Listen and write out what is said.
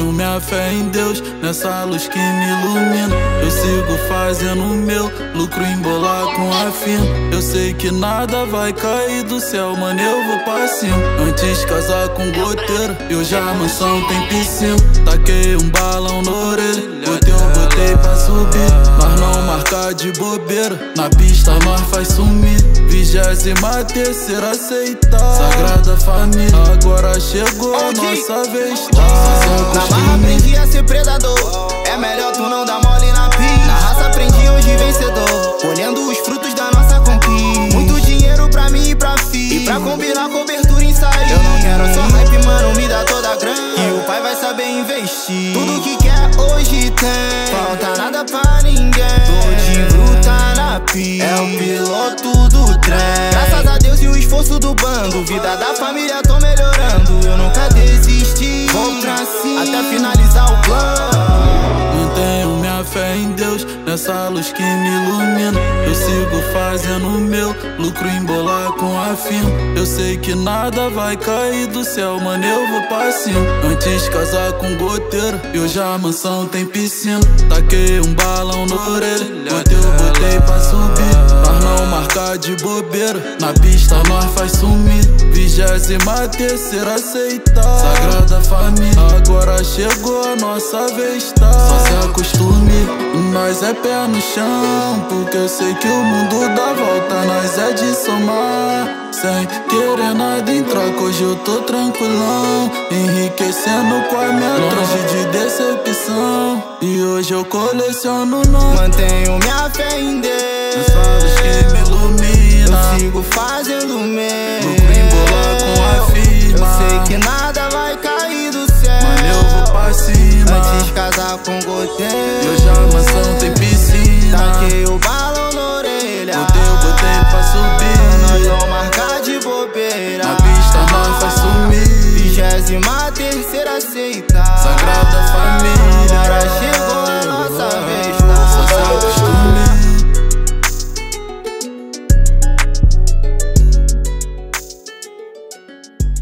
Mantenho minha fé em Deus, nessa luz que me ilumina. Eu sigo fazendo o meu, lucro em bolar com a fina. Eu sei que nada vai cair do céu, mano, eu vou pra cima. Antes casar com goteira, e hoje a mansão tem piscina. Taquei um balão na orelha, botei pra subir. Nós não marcar de bobeira, na pista nós faz sumir. 23ª aceitar, Sagrada Família, agora chegou a nossa vez. Na barra aprendi a ser predador, é melhor tu não dar mole na pista. Na raça aprendi hoje vencedor, colhendo os frutos da nossa conquista. Muito dinheiro pra mim e pra filho, e pra combinar cobertura em sair. Eu não quero só hype, mano, me dá toda a grana, e o pai vai saber investir. Tudo que quer hoje tem, falta nada pra ninguém. Tô de bruta na pista, é o piloto do trem. Graças a Deus e o esforço do bando, vida da família tô melhorando. Eu nunca desisti, vou pra cima até finalizar o plano. Mantenho minha fé em Deus, nessa luz que me ilumina. Eu sigo fazendo o meu, lucro em bolar com a fina. Eu sei que nada vai cair do céu, mano, eu vou pra cima. Antes casar com goteira, e hoje a mansão tem piscina. Taquei um balão na orelha, botei pra subir. Nós não marcar de bobeira, na pista nós faz sumir. 23ª aceitar, Sagrada Família, agora chegou a nossa vez, tá? Só se acostume, nós é pé no chão, porque eu sei que o mundo dá volta, nós é de somar. Sem querer nada em troca, hoje eu tô tranquilão, enriquecendo com a minha longe de decepção. E hoje eu coleciono nome. Mantenho minha fé em Deus, essa luz que me ilumina. eu sigo fazendo o meu, lucro em bolar com a firma. Eu sei que nada vai cair do céu, mano, eu vou pra cima. Antes casar com goteira, e hoje a mansão tem